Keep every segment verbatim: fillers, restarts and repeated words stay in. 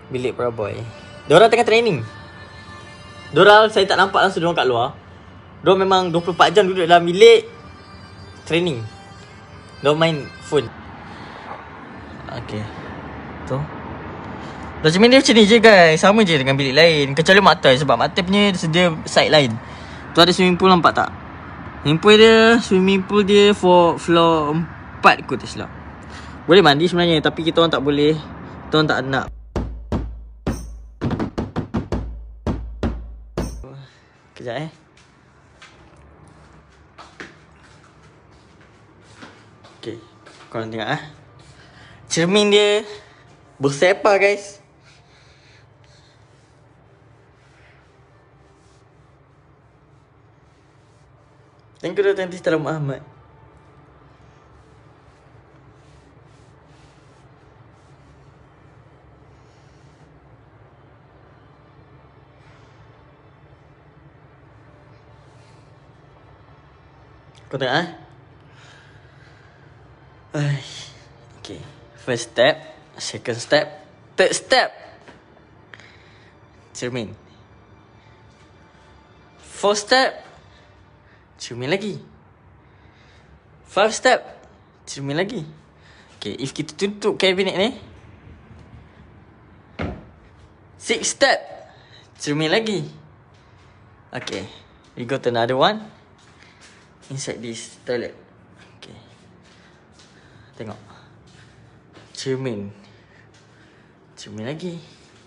bilik para boy. Diorang tengah training. Diorang saya tak nampak langsung diorang kat luar. Diorang memang dua puluh empat jam duduk dalam bilik training. Diorang main phone. Okay. Tu. Lodgement dia macam ni je guys. Sama je dengan bilik lain. Kecuali Mak Tai. Sebab Mak Tai punya sedia side lain. Tu ada swimming pool, nampak tak? Swimming pool dia, swimming pool dia for floor empat kot tak silap. Boleh mandi sebenarnya, tapi kita orang tak boleh. Kita orang tak nak. Kejap eh. Okay, korang tengok ah. Cermin dia bersepah guys. Thank you Dato' Stella Muhammad. Kau tengok ah. Okay. First step, second step, third step. Cermin. Fourth step, cermin lagi. Five step, cermin lagi. Okay, if kita tutup kabinet ni, six step, cermin lagi. Okay, we go to another one. Inside this toilet. Okay, tengok. Cermin. Cermin lagi.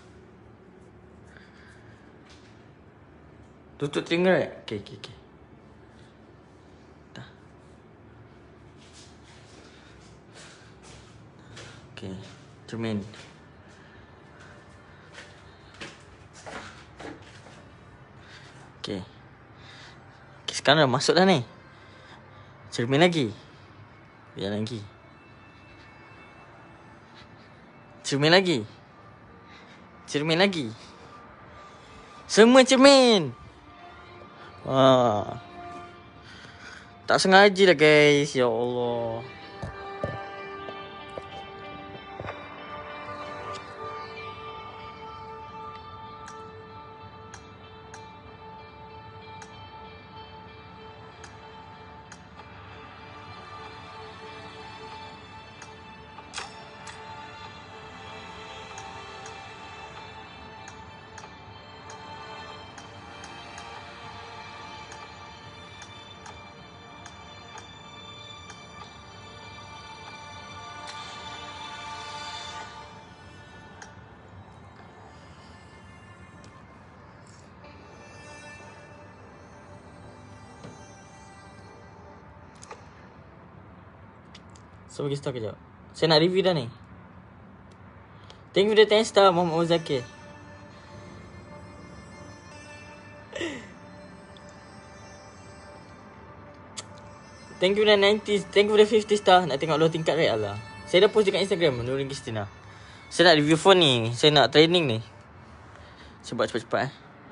Tutup telinga right? Okay, okay, okay. Dah. Okay, cermin. Okay. Okay, sekarang dah masuk dah ni. Cermin lagi. Biar lagi. Cermin lagi. Cermin lagi. Semua cermin. Wah. Tak sengaja lah guys. Ya Allah. So bagi start kejap. Saya nak review dah ni. Thank you the ten star Muhammad Zakir. Thank you the ninety. Thank you the fifty star. Nak tengok luar tingkat right Allah. Saya dah post dekat Instagram Nurin Kristina. Saya nak review phone ni. Saya nak training ni. Sebab cepat-cepat eh.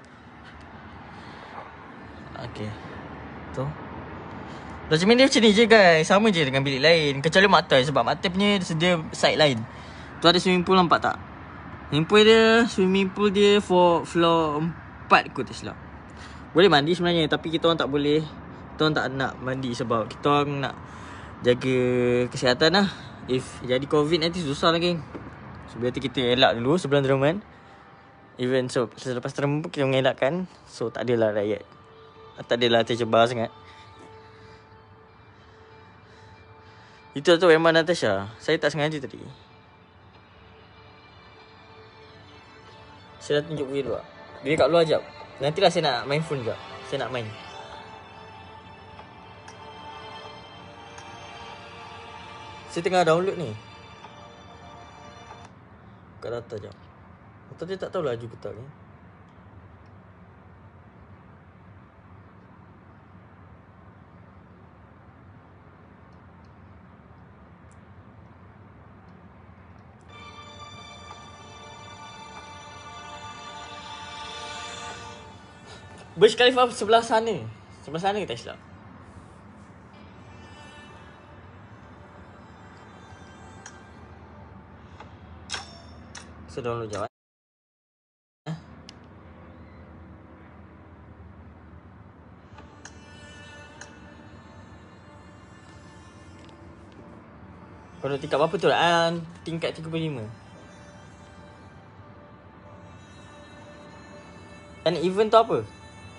Okay. Tu. Lodgement dia macam ni je guys. Sama je dengan bilik lain. Kecuali Mak Tai. Sebab Mak Tai punya sedia side lain. Tu ada swimming pool, nampak tak? Swimming pool dia, swimming pool dia for floor empat kot tak silap. Boleh mandi sebenarnya, tapi kita orang tak boleh. Kita orang tak nak mandi sebab kita orang nak jaga kesihatan lah. If jadi COVID nanti susah lah geng. So biar kita elak dulu sebelum tournament. Even so selepas tournament pun kita mengelakkan. So tak adalah rakyat, tak adalah tercebar sangat. Itu tu memang Natasha. Saya tak sengaja tadi. Saya dah tunjuk video dulu. Dia kat luar jap. Nantilah saya nak main phone jap. Saya nak main. Saya tengah download ni. Buka data jap. Data dia tak tahu laju ke tak ni. Burj Khalifa sebelah sana. Sebelah sana ke tak silap? So download jap. Kau nak tingkat berapa tu? Ah, tingkat tiga puluh lima. Dan event tu apa?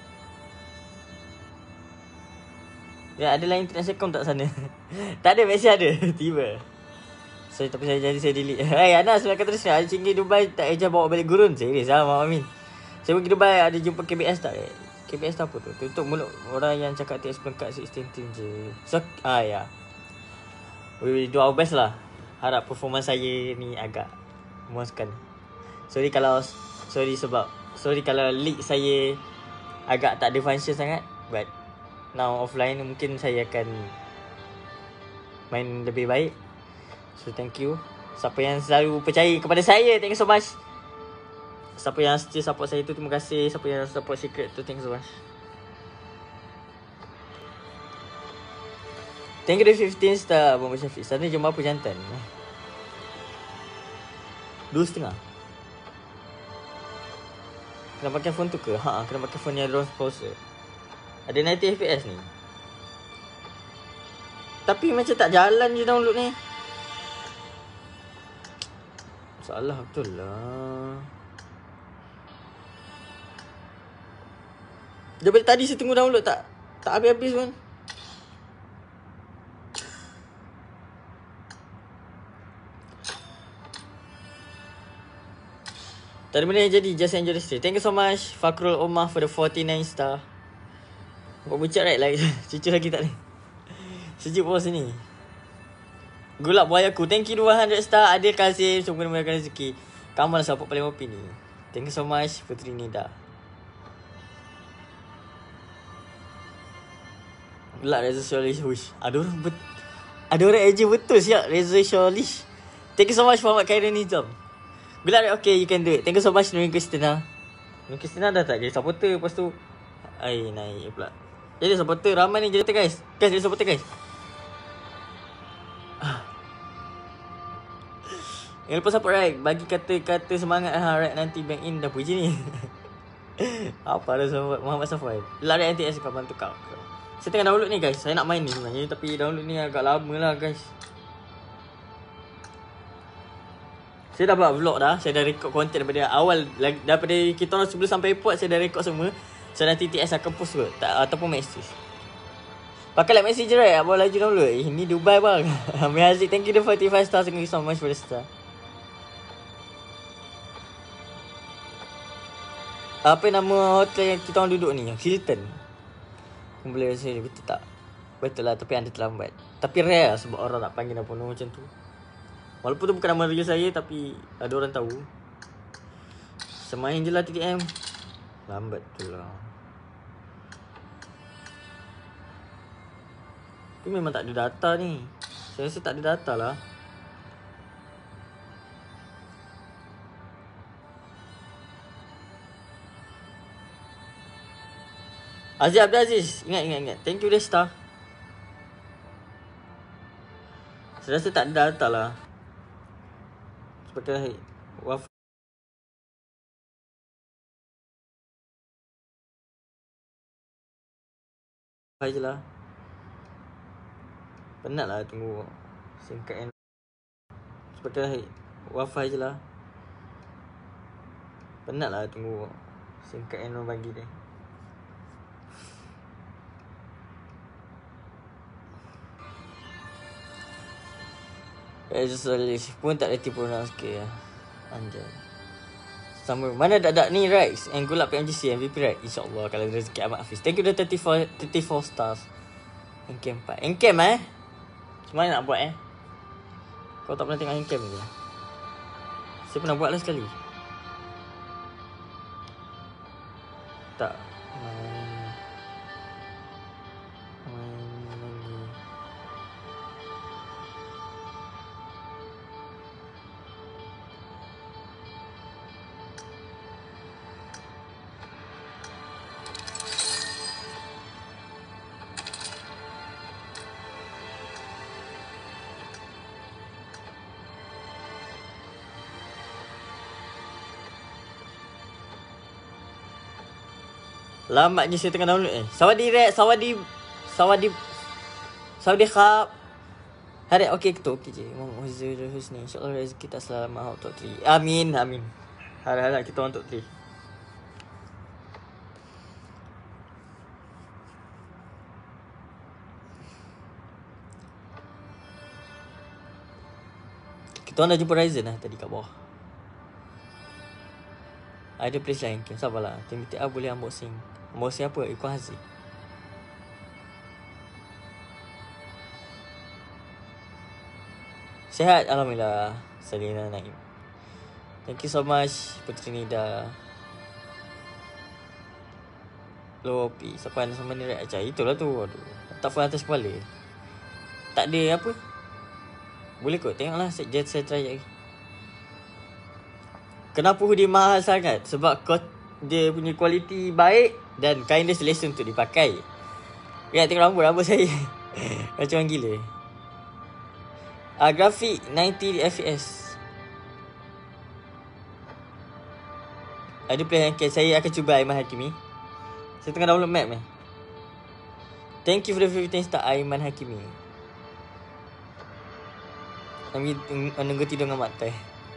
Ya, ada lain internet secom tak sana? Tak ada, masih ada. Tiba. So, tapi saya jadi saya delete. Hai Anas, nak kata terus ni. Ada singgih Dubai tak eja bawa balik gurun. Serius lah, Mak Amin. Saya pergi Dubai, ada jumpa K B S tak? K B S tu apa tu? Tutup mulut orang yang cakap T S pelengkap enam belas je. So, ah ya. We will do our best lah. Harap performance saya ni agak memuaskan. Sorry kalau, sorry sebab, sorry kalau leak saya agak tak ada function sangat. But, now offline mungkin saya akan main lebih baik. So thank you. Siapa yang selalu percaya kepada saya, thank you so much. Siapa yang still support saya tu, terima kasih. Siapa yang support secret tu, thank you so much. Thank you the fifteen star Abang Syafiq. Sana jam berapa jantan? Dua setengah. Kena pakai phone tu ke? Ha, kena pakai phone yang drone sponsor. Ada sembilan puluh F P S ni. Tapi macam tak jalan je download ni. Salah betul lah. Daripada tadi saya tunggu download tak tak habis-habis pun. Tak ada benda yang jadi. Just enjoy the stream. Thank you so much Fakrul Omar for the forty-nine star. Buat bucat right like cucu lagi tak ni. Sejuk bawah sini. Gulab buayaku. Thank you dua ratus star. Adil Kazim. Semoga memudahkan rezeki. Kamal support paling O P ni. Thank you so much Putri Nida. Gelak Reza Sholish. Wish. Ada orang bet Ada orang eja betul siap Reza Sholish. Thank you so much Muhammad Khairan Nizam. Gelak okay, you can do it. Thank you so much Nurin Kristina. Nurin Kristina dah tak jadi supporter. Lepas tu ai naik pula. Jadi supporter ramai ni jadi guys. Guys jadi supporter guys. Yang lepas support right. Bagi kata-kata semangat ha, right nanti bank in dah puji ni. Apa dah sahabat Muhammad Safwan. Lari N T S kau bantu kau. Saya tengah download ni guys. Saya nak main ni sebenarnya. Tapi download ni agak lama lah guys. Saya dah buat vlog dah. Saya dah record konten daripada awal. Daripada kita orang sebelum sampai airport. Saya dah record semua. So nanti T S akan post kot tak, ataupun message. Pakai like messenger right. Abang laju download. Eh ni Dubai bang. Amir Haziq. Thank you the forty-five stars. Thank you so much for the star. Apa nama hotel yang kita orang duduk ni? Hilton. Aku boleh rasa betul tak? Betul lah tapi anda terlambat. Tapi rare lah sebab orang nak panggil apa nama macam tu. Walaupun tu bukan nama real saya tapi ada orang tahu. Semain je lah T T M. Lambat tu lah. Tapi memang tak ada data ni. Saya rasa tak ada data lah. Aziz Abdul Aziz. Ingat, ingat, ingat. Thank you the star. Saya rasa tak ada data lah. Seperti waf. Hai je lah. Penat lah tunggu SIM card yang seperti wifi je lah. Penat lah tunggu SIM card yang orang bagi dia. Resolution pun tak reti pronounce ke lah. Anjay. Sama mana dak-dak ni Rex and Gulab P M G C M V P right. InsyaAllah kalau rezeki Ahmad Hafiz. Thank you the thirty-four, thirty-four stars. Encam empat. Encam eh. Macam mana nak buat eh? Kau tak pernah tengok Encam ke? Saya pernah buat lah sekali. Tak. Main. Main lagi. Lambatnya saya tengah download eh. Sawadi Rex, Sawadi Sawadi Sawadi Khab. Hari okey kita okey je. Muhammad Husnul Husni. InsyaAllah rezeki tak selamat top tiga. Amin, amin. Harap-harap kita orang top tiga. Kita orang dah jumpa Ryzen lah tadi kat bawah. Ada place lain ke? Sabarlah. Tim B T A boleh unboxing. Unboxing apa? Ikut Haziq. Sihat alhamdulillah. Salina Naim. Thank you so much Putri Nida. Lopi. Siapa yang sama ni react ajar? Itulah tu. Aduh. Tak phone atas kepala. Tak ada apa. Boleh kot. Tengoklah. Sekejap saya try lagi. Kenapa hoodie mahal sangat? Sebab kau, dia punya kualiti baik dan kain dia selesa untuk dipakai. Ya, tengok rambut rambut saya. Macam orang gila. Ah, uh, grafik sembilan puluh F P S. Ada plan yang saya akan cuba Aiman Hakimi. Saya tengah download map ni. Thank you for the fifteen star Aiman Hakimi. Kami menunggu tidur dengan mata.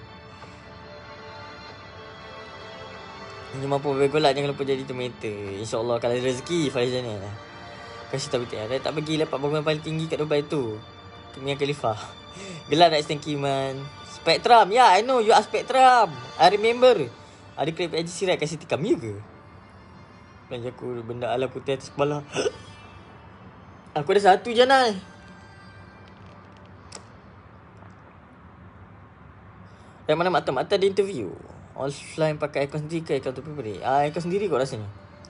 Ini mampu bergolak, jangan lupa jadi tomato. InsyaAllah kalau ada rezeki Faizan ni lah. Kasih tahu betul. Dia tak bagi lepak bangunan paling tinggi kat Dubai tu. Mia Khalifa. Gelap nak thank you man. Spectrum. Yeah, I know you are Spectrum. I remember. Ada klip Haji Sirat kasih tikam you ke? Belanja aku benda ala putih atas kepala. Aku ada satu je nak. Yang mana mata-mata ada interview. Offline pakai aircon sendiri ke aircon tu pribadi? Ah, aircon sendiri kot rasanya.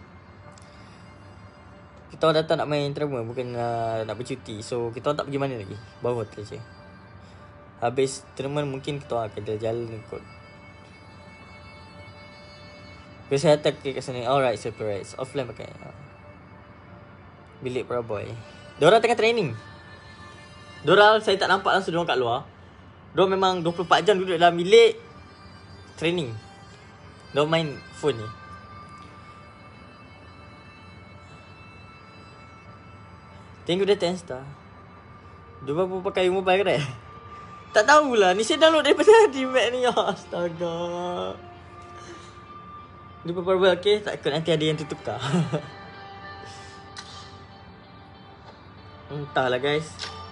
Kita orang datang nak main drama, bukan uh, nak bercuti. So kita orang tak pergi mana lagi. Bawah hotel je. Habis tournament mungkin kita orang akan jalan-jalan kot. Biasa datang kat sana. Alright, surprise. Offline pakai. Bilik para boy. Diorang tengah training. Diorang saya tak nampak langsung diorang kat luar. Diorang memang dua puluh empat jam duduk dalam bilik training. Diorang main phone ni. Tengok dia ten star. Dia pun pakai mobile kan? Tak tahulah. Ni saya download daripada tadi map ni. Astaga. Dia pun perbuat okay. Takut nanti ada yang tertukar. Entahlah guys.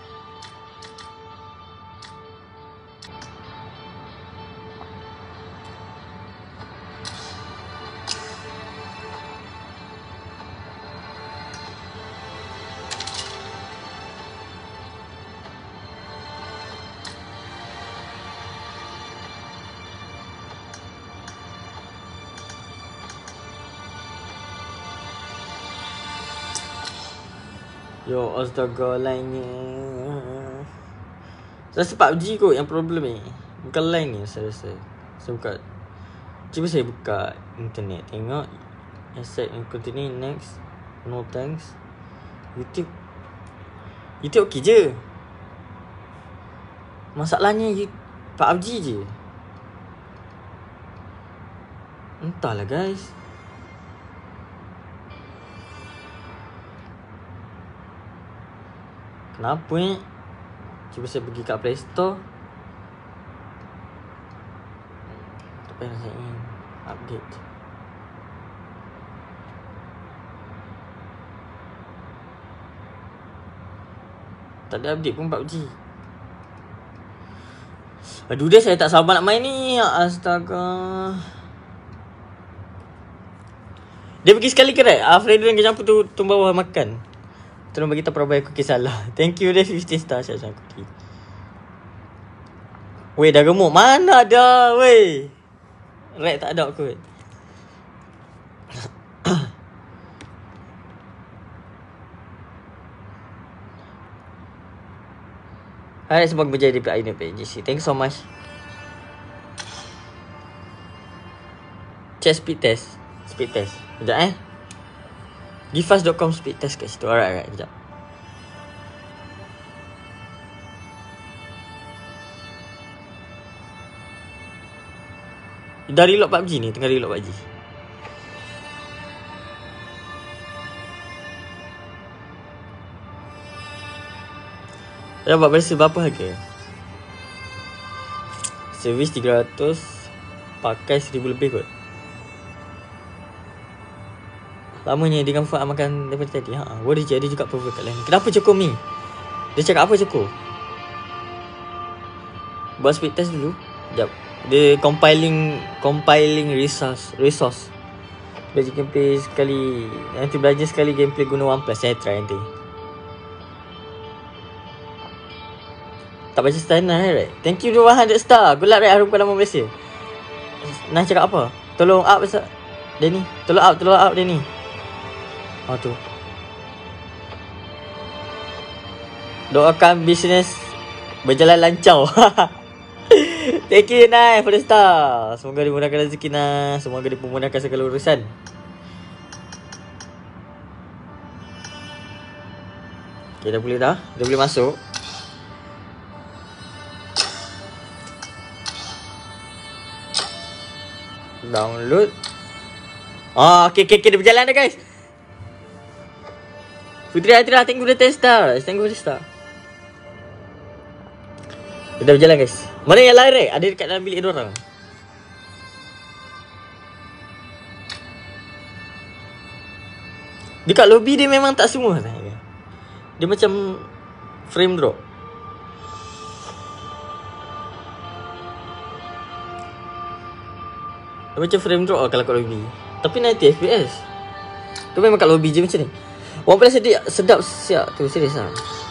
Yo, astaga lainnya. Saya rasa P U B G kot yang problem ni. Bukan line ni saya rasa. Saya buka. Cuba saya buka internet. Tengok. Accept and continue. Next. No thanks. YouTube. YouTube okey je. Masalahnya P U B G je. Entahlah guys. Kenapa ni? Cuba saya pergi kat Play Store. Tak payah saya ingin update. Tak ada update pun P U B G. Aduh dia saya tak sabar nak main ni. Astaga. Dia pergi sekali kedai. Ah, Freddy dan Kecampur tu tu bawah makan. Tolong bagi tahu Prabai aku kisah salah. Thank you dia fifteen star Syah Cookie. Weh dah gemuk. Mana ada weh. Red tak ada kot. Hai semoga berjaya di P I N P J C. Thank you so much. Check speed test. Speed test. Sekejap eh. Gifast dot com speed test kat situ. Alright, alright. Sekejap. Dah reload P U B G ni. Tengah reload P U B G. Dapat berasa berapa harga? Servis tiga ratus, pakai seribu lebih kot. Lamanya dengan Fuad makan daripada tadi. Ha, boleh je ada juga approval kat lain. Kenapa cukup mi? Dia cakap apa cukup? Buat speed test dulu. Sekejap. Dia compiling compiling resource resource. Belajar gameplay sekali. Nanti belajar sekali gameplay guna OnePlus. Saya try nanti. Tak baca star Nah, right? Thank you one hundred star. Good luck, right? Harumkan nama Malaysia. Nah cakap apa? Tolong up besar Denny. Tolong up, tolong up Denny. Oh tu. Doakan bisnes berjalan lancar. Thank you Nai for the star. Semoga dimudahkan rezeki Nai. Semoga dipermudahkan segala urusan. Okay, dah boleh dah. Dah boleh masuk. Download. Oh, okay, okay, okay. Dia berjalan dah guys. Putri Adria, thank you for the ten stars. Thank you for the star. Dia dah berjalan guys. Mana yang lain rek? Ada dekat dalam bilik dia orang. Dekat lobby dia memang tak semua. Dia macam frame drop. Dia macam frame drop lah kalau kat lobby. Tapi ninety F P S. Tu memang kat lobby je macam ni. OnePlus sedap, sedap siap tu, serius lah.